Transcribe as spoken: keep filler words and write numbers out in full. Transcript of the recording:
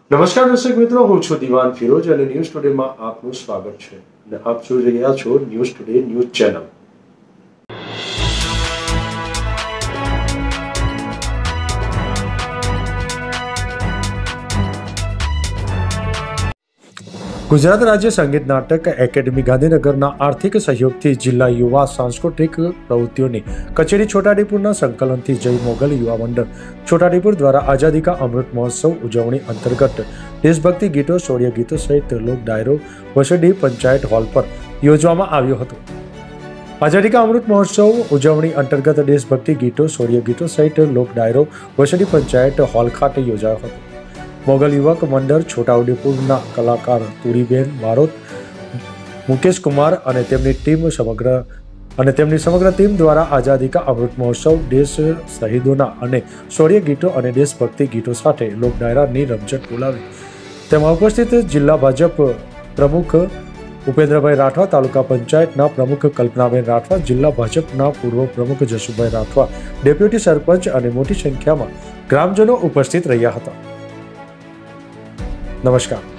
નમસ્કાર દર્શક મિત્રો, હું છું દિવાન ફિરોજ અને ન્યૂઝ ટુડેમાં આપનું સ્વાગત છે અને આપ જોઈ રહ્યા છો news today news channel. Gujarat Rajya Sangeet નાટક એકેડમી ગાંધીનગરના આર્થિક સહયોગથી જિલ્લા યુવા સાંસ્કૃતિક પ્રવૃત્તિઓની કચેરી છોટાઉદેપુરના સંકલનથી જય મોગલ યુવા મંડળ છોટાઉદેપુર દ્વારા આઝાદી કા અમૃત મહોત્સવ ઉજવણી અંતર્ગત દેશભક્તિ ગીતો, શૌર્ય ગીતો સહિત લોક ડાયરો વસડી પંચાયત હોલ પર યોજવામાં આવ્યો હતો। આઝાદી કા અમૃત મહોત્સવ ઉજવણી અંતર્ગત દેશભક્તિ ગીતો, શૌર્ય ગીતો સહિત લોક ડાયરો વસડી પંચાયત હોલ ખાતે યોજાયો હતો। મોગલ યુવક મંડળ છોટાઉદેપુરના કલાકાર તુરીબેન બારોટ, મુકેશ કુમાર અને તેમની ટીમ સમગ્ર અને તેમની સમગ્ર ટીમ દ્વારા આઝાદી કા અમૃત મહોત્સવ, દેશ શહીદોના અને શૌર્ય ગીતો અને દેશભક્તિ ગીતો સાથે લોક ડાયરાની રમઝટ બોલાવી। તેમાં ઉપસ્થિત જિલ્લા ભાજપ પ્રમુખ ઉપેન્દ્રભાઈ રાઠવા, તાલુકા પંચાયતના પ્રમુખ કલ્પનાબેન રાઠવા, જિલ્લા ભાજપના પૂર્વ પ્રમુખ જશુભાઈ રાઠવા, ડેપ્યુટી સરપંચ અને મોટી સંખ્યામાં ગ્રામજનો ઉપસ્થિત રહ્યા હતા। નમસ્કાર।